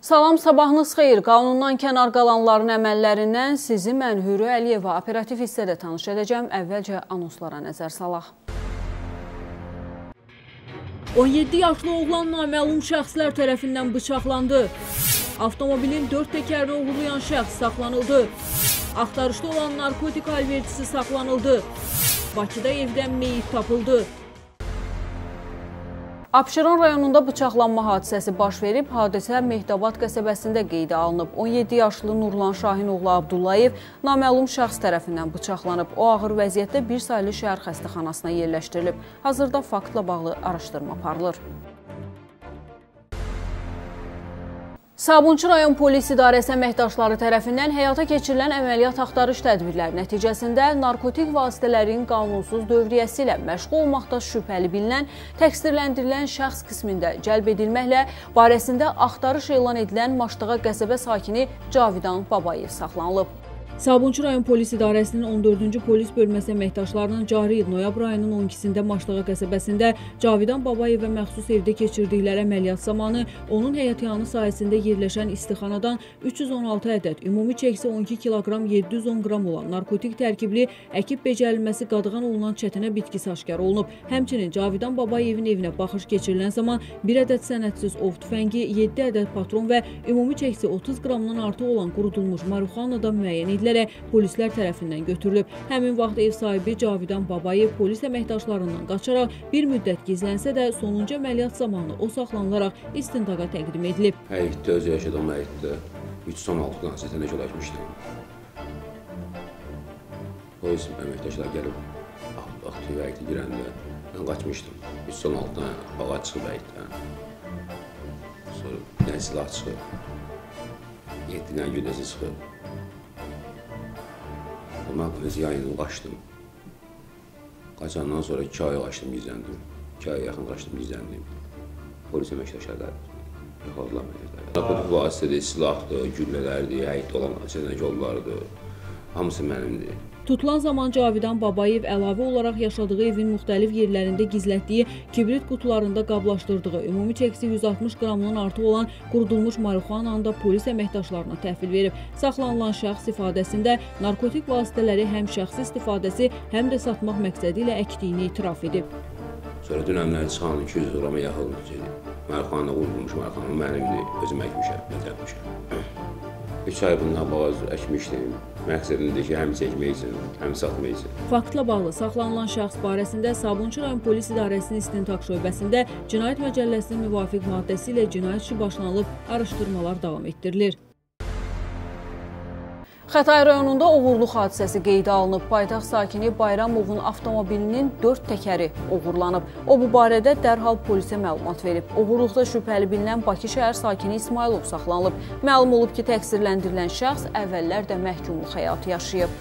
Salam, sabahınız xeyir. Qanundan kənar qalanların əməllərindən sizi mən Hürü Əliyeva operativ hissədə tanış edəcəm. Əvvəlcə anonslara nəzər salaq. 17 yaşlı oğlan naməlum şəxslər tərəfindən bıçaqlandı. Avtomobilin 4 təkərini uğurlayan şəxs saxlanıldı. Axtarışda olan narkotik alverçisi saxlanıldı. Bakıda evdən meyit tapıldı. Abşeron rayonunda bıçaqlanma hadisəsi baş verib, hadisə Mehdabad qəsəbəsində qeydə alınıb. 17 yaşlı Nurlan Şahin oğlu Abdullayev naməlum şəxs tərəfindən bıçaqlanıb. O ağır vəziyyətdə bir saylı şəhər xəstəxanasına yerləşdirilib. Hazırda faktla bağlı araşdırma aparılır. Sabunçu rayon polis idarəsi əməkdaşları tərəfindən həyata keçirilən əməliyyat axtarış tədbirləri nəticəsində narkotik vasitələrin qanunsuz dövriyyəsi ilə məşğul olmaqda şübhəli bilinən, təqsirləndirilən şəxs qismində cəlb edilməklə barəsində axtarış elan edilən Maşdığa qəsəbə sakini Cavidan Babayev saxlanılıb. Sabunçu rayon polis idarəsinin 14-cü polis bölməsi əməkdaşlarının cari il noyabr ayının 12-sində Maşdığa qəsəbəsində Cavidan Babayevə məxsus evdə keçirdikləri əməliyyat zamanı onun həyətyanı sahəsində yerləşən istixanadan 316 ədəd, ümumi çəkisi 12 kiloqram 710 qram olan narkotik tərkibli əkib becərilməsi qadağan olunan çətinə bitkisi aşkar olunub. Həmçinin Cavidan Babayevin evinə baxış keçirilən zaman 1 ədəd sənədsiz ov tüfəngi, 7 ədəd patron və ümumi çəkisi 30 qramdan artıq olan qurudulmuş marihuana da müəyyən edilir. Polislər tərəfindən götürülüb. Həmin vaxt ev sahibi Cavidan Babayev polis əməkdaşlarından qaçaraq bir müddət gizlənsə də sonuncu əməliyyat zamanı o saxlanılaraq istintaqa təqdim edilib. Həyətdə, öz yaşadığım həyətdə 316 qançətənə yollaşmışdım. Polis əməkdaşlar gəlib, axtı həyətə girəndə mən qaçmışdım. 316 bağa çıxıb həyətdən. Sonra bir dənə silah çıxıb, 7 dənə gündəsi çıxıb. Mən öz yayını qaçdım. Qaçandan sonra 2 ay qaçdım, gizləndim. 2 aya yaxın qaçdım, gizləndim. Polis əməkdaşlar yoxladılar məni. Narkotik vasitədir, silahdır, güllələrdir, həyətdə olan çətinə yollardır. Hamısı mənimdir. Tutulan zaman Cavidan Babayev əlavə olaraq yaşadığı evin müxtəlif yerlərində gizlətdiyi kibrit qutularında qablaşdırdığı, ümumi çəkisi 160 qramdan artıq olan qurudulmuş marihuananı da polis əməkdaşlarına təhvil verib. Saxlanılan şəxs ifadəsində narkotik vasitələri həm şəxsi istifadəsi, həm də satmaq məqsədi ilə əkdiyini etiraf edib. Sonra dünəmləri çıxan 200 qrama yaxın marihuana qurudulmuş marihuana mənimdir, özüm əkmişəm, bəcərmişəm. 3 ay bundan bağız əkmişdim. Məqsədimdir ki, həm çəkmək üçün, həm satmaq üçün. Faktla bağlı saxlanılan şəxs barəsində Sabunçu rayon polis idarəsinin istintaq şöbəsində Cinayət Məcəlləsinin müvafiq maddəsi ilə cinayət işi başlanılıb, araşdırmalar davam etdirilir. Xətai rayonunda oğurluq hadisəsi qeydə alınıb. Paytaxt sakini Bayramovun avtomobilinin 4 təkəri oğurlanıb. O, bu barədə dərhal polisə məlumat verib. Oğurluqda şübhəli bilinən Bakı şəhər sakini İsmailov saxlanılıb. Məlum olub ki, təqsirləndirilən şəxs əvvəllər də məhkumluq həyatı yaşayıb.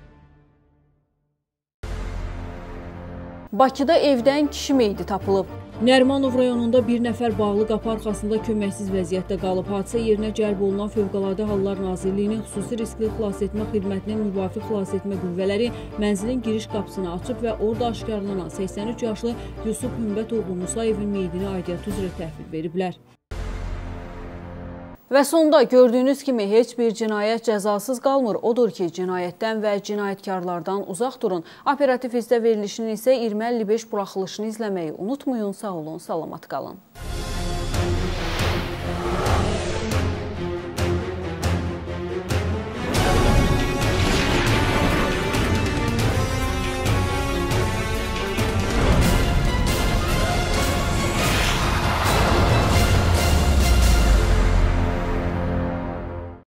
Bakıda evdən kişi meyidi tapılıb. Nərimanov rayonunda bir nəfər bağlı qapı arxasında köməksiz vəziyyətdə qalıb. Hadisə yerinə cəlb olunan Fövqəladə Hallar Nazirliyinin xüsusi riskli xilasetmə xidmətinin müvafiq xilasetmə qüvvələri mənzilin giriş qapısını açıb və orada aşkarlanan 83 yaşlı Yusuf Hümbətoğlu Musayevin meyidini aidiyyatı üzrə təhvil veriblər. Və sonda gördüyünüz kimi heç bir cinayət cəzasız qalmır. Odur ki, cinayətdən və cinayətkarlardan uzaq durun. Operativ hissdə verilişinin isə 2055 buraxılışını izləməyi unutmayın. Sağ olun, salamat qalın.